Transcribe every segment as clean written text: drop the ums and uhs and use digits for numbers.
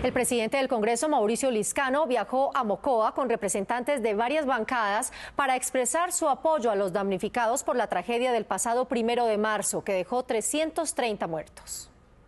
El presidente del Congreso, Mauricio Liscano, viajó a Mocoa con representantes de varias bancadas para expresar su apoyo a los damnificados por la tragedia del pasado 1 de marzo, que dejó 330 muertos.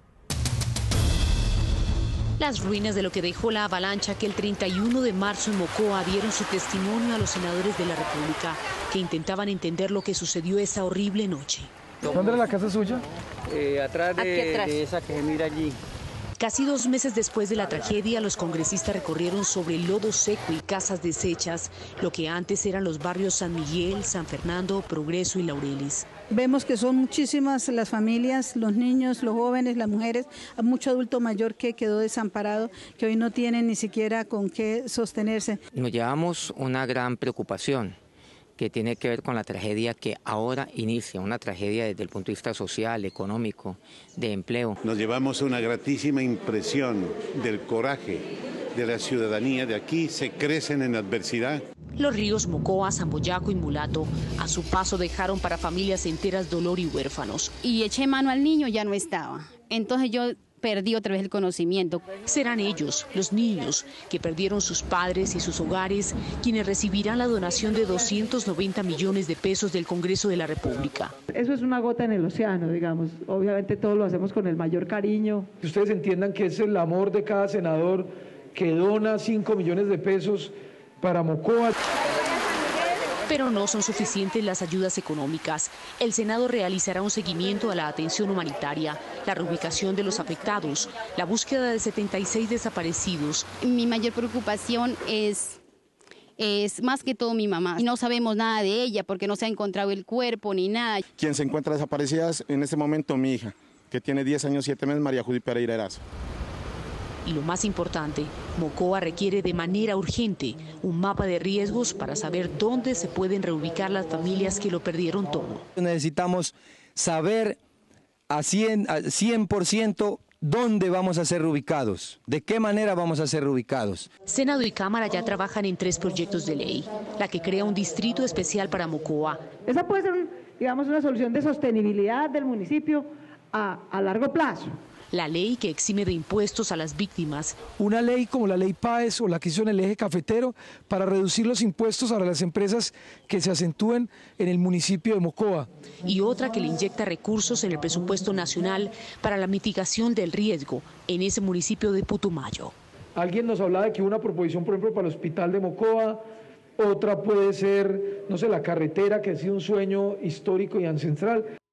Las ruinas de lo que dejó la avalancha que el 31 de marzo en Mocoa dieron su testimonio a los senadores de la República, que intentaban entender lo que sucedió esa horrible noche. ¿Dónde era la casa suya? Atrás de esa que se mira allí. Casi 2 meses después de la tragedia, los congresistas recorrieron sobre lodo seco y casas deshechas, lo que antes eran los barrios San Miguel, San Fernando, Progreso y Laureles. Vemos que son muchísimas las familias, los niños, los jóvenes, las mujeres, mucho adulto mayor que quedó desamparado, que hoy no tienen ni siquiera con qué sostenerse. Nos llevamos una gran preocupación que tiene que ver con la tragedia que ahora inicia, una tragedia desde el punto de vista social, económico, de empleo. Nos llevamos una gratísima impresión del coraje de la ciudadanía de aquí, se crecen en adversidad. Los ríos Mocoa, Samboyaco y Mulato a su paso dejaron para familias enteras dolor y huérfanos. Y eché mano al niño, ya no estaba. Entonces yo perdí otra vez el conocimiento. Serán ellos, los niños, que perdieron sus padres y sus hogares, quienes recibirán la donación de 290 millones de pesos del Congreso de la República. Eso es una gota en el océano, digamos. Obviamente todos lo hacemos con el mayor cariño. Que ustedes entiendan que es el amor de cada senador que dona 5 millones de pesos para Mocoa. Pero no son suficientes las ayudas económicas. El Senado realizará un seguimiento a la atención humanitaria, la reubicación de los afectados, la búsqueda de 76 desaparecidos. Mi mayor preocupación es más que todo mi mamá. Y no sabemos nada de ella porque no se ha encontrado el cuerpo ni nada. Quien se encuentra desaparecida es en este momento mi hija, que tiene 10 años 7 meses, María Judy Pereira Erazo. Y lo más importante, Mocoa requiere de manera urgente un mapa de riesgos para saber dónde se pueden reubicar las familias que lo perdieron todo. Necesitamos saber a 100% dónde vamos a ser reubicados, de qué manera vamos a ser reubicados. Senado y Cámara ya trabajan en 3 proyectos de ley, la que crea un distrito especial para Mocoa. Esa puede ser, digamos, una solución de sostenibilidad del municipio a largo plazo. La ley que exime de impuestos a las víctimas. Una ley como la ley PAES o la que hizo en el eje cafetero para reducir los impuestos a las empresas que se acentúen en el municipio de Mocoa. Y otra que le inyecta recursos en el presupuesto nacional para la mitigación del riesgo en ese municipio de Putumayo. Alguien nos hablaba de que una proposición, por ejemplo, para el hospital de Mocoa, otra puede ser, no sé, la carretera, que ha sido un sueño histórico y ancestral.